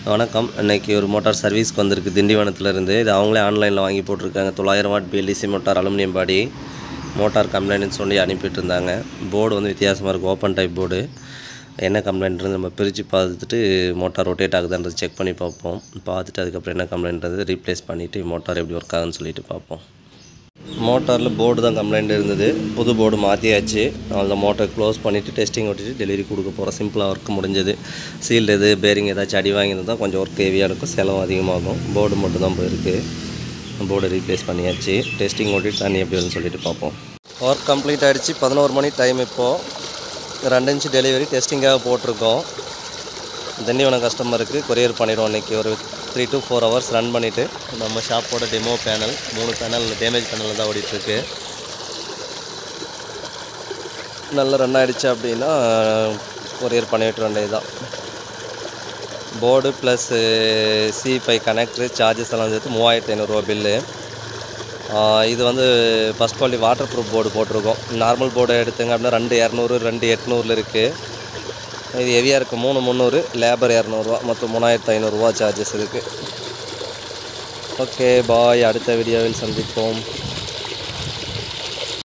வணக்கம். இன்றைக்கி ஒரு மோட்டார் சர்வீஸ்க்கு வந்திருக்கு திண்டிவனத்துலேருந்து. இது அவங்களே ஆன்லைனில் வாங்கி போட்டிருக்காங்க. 900 watt BLDC motor, aluminium body. Motor கம்ப்ளைண்ட்னு சொல்லி அனுப்பிட்டு இருந்தாங்க. போர்டு வந்து வித்தியாசமாக இருக்குது, ஓப்பன் டைப் போர்டு. என்ன கம்ப்ளைண்ட்றது நம்ம பிரித்து பார்த்துட்டு மோட்டார் ரொட்டேட் ஆகுதுன்றது செக் பண்ணி பார்ப்போம். பார்த்துட்டு அதுக்கப்புறம் என்ன கம்ப்ளைண்ட்றது ரீப்ளேஸ் பண்ணிவிட்டு மோட்டார் எப்படி ஒர்க் ஆகுதுன்னு சொல்லிட்டு பார்ப்போம். மோட்டாரில் போர்டு தான் கம்ப்ளைண்ட் இருந்தது. புது போர்டு மாற்றியாச்சு. அந்த மோட்டரை க்ளோஸ் பண்ணிவிட்டு டெஸ்டிங் ஓட்டிட்டு டெலிவரி கொடுக்க போகிறோம். சிம்பிளாக ஒர்க் முடிஞ்சது. சீல்டு எது பேரிங் ஏதாச்சும் அடி வாங்கியிருந்தால் கொஞ்சம் ஒர்க் ஹெவியாக இருக்கும், செலவு அதிகமாகும். போர்டு மட்டும் தான் போயிருக்கு. போர்டை ரீப்ளேஸ் பண்ணியாச்சு. டெஸ்டிங் ஓட்டிட்டு தண்ணி எப்படி வருதுன்னு சொல்லிட்டு பார்ப்போம். ஒர்க் கம்ப்ளீட் ஆகிடுச்சு. 11 மணி டைம். இப்போது 2 இன்ச் டெலிவரி டெஸ்டிங்காக போட்டிருக்கோம். திண்டிவனம் கஸ்டமருக்கு கொரியர் பண்ணிவிடுவோம். இன்றைக்கி ஒரு 3 to 4 hours ரன் பண்ணிவிட்டு நம்ம ஷாப்போட டெமோ பேனல் 3 பேனல் டேமேஜ் பேனலில் தான் ஓடிட்டுருக்கு. நல்லா ரன் ஆகிடுச்சு அப்படின்னா கொரியர் பண்ணிவிட்டு வேண்டியது தான். Board plus C5 connector charges எல்லாம் சேர்த்து 3500 பில்லு. இது வந்து first quality waterproof board போட்டிருக்கோம். நார்மல் போர்டு எடுத்துங்க அப்படின்னா 2200 2800 இருக்குது. இது ஹெவியாக இருக்குது 3300, லேபர் 200, மொத்தம் 3500 சார்ஜஸ் இருக்குது. ஓகே பாய், அடுத்த வீடியோவில் சந்திப்போம்.